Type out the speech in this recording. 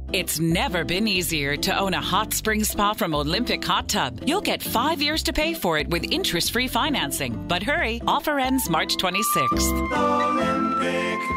It's never been easier to own a hot spring spa from Olympic Hot Tub. You'll get 5 years to pay for it with interest-free financing. But hurry, offer ends March 26th. Olympic.